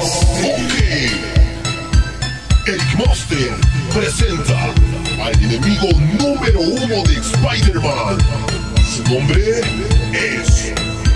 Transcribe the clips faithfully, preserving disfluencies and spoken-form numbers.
Ok. Eric Monster presenta al enemigo número uno de Spider-Man. Su nombre es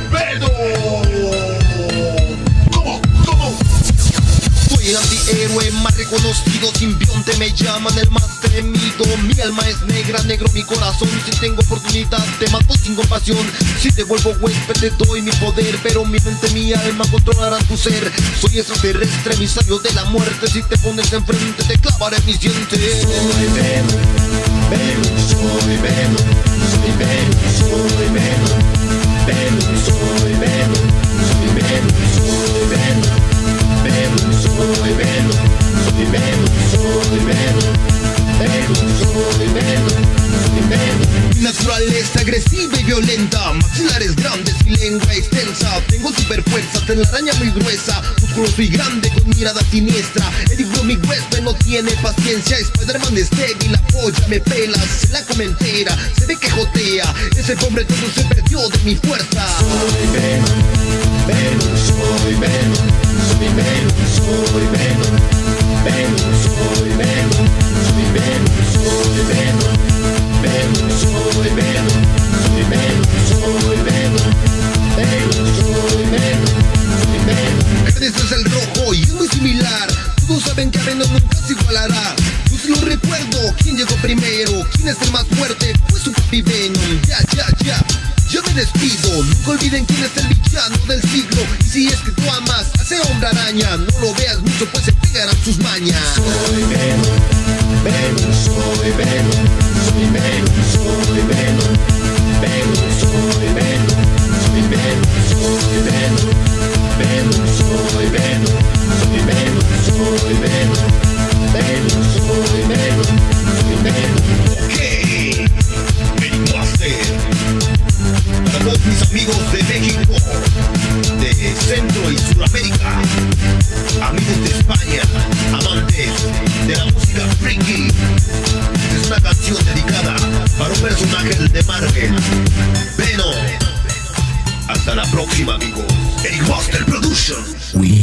Venom. ¿Cómo? ¿Cómo? Soy el antihéroe más reconocido, simbionte me llaman el más temido. Mi alma es negra, negro mi corazón. Si tengo oportunidad te mato sin compasión. Si te vuelvo huésped te doy mi poder, pero mi mente, mi alma controlarán tu ser. Soy extraterrestre, emisario de la muerte. Si te pones enfrente te clavaré mis dientes. Soy Venom, Venom, soy Venom, soy Venom, soy Venom, Venom, soy Venom, soy Venom, soy Venom, Venom, soy Venom, soy Venom, soy Venom, Venom, soy Venom, soy Venom. Mi naturaleza agresiva y violenta, maxilares grandes y lengua extensa. Tengo super fuerza, telaraña muy gruesa, musculoso y grande con mirada siniestra. Eric mi huésped no tiene paciencia. Spider-Man es débil, la polla me pela, se la come entera, se ve que jotea. Ese pobre todo se perdió de mi fuerza. Soy Venom, Venom, soy Venom, soy Venom, soy Venom, Venom, soy Venom, soy Venom, soy Venom, Venom, soy Venom, soy Venom, soy Venom, Venom, soy Venom, soy Venom. Este es el rojo y es muy similar. Todos saben que a Venom nunca se igualará. Yo se lo recuerdo, quién llegó primero, quién es el más fuerte, fue su papi Venom. Ya, ya, ya, yo me despido. Nunca olviden quién es el villano del siglo. Y si es que tú amas a ese hombre araña, no lo veas mucho pues se pegarán sus mañas. Soy Venom, Venom, soy Venom, soy Venom, soy Venom, Venom, soy Venom, soy Venom, soy Venom, Venom, soy Venom, soy Venom, soy Venom, Venom, soy Venom, soy Venom. Ok. Eric Monster. Para todos mis amigos de México, de Centro y Sudamérica, amigos de España, amantes de la música freaky, es una canción dedicada para un personaje de Marvel, Venom. Hasta la próxima, amigos. Eric Monster Productions. We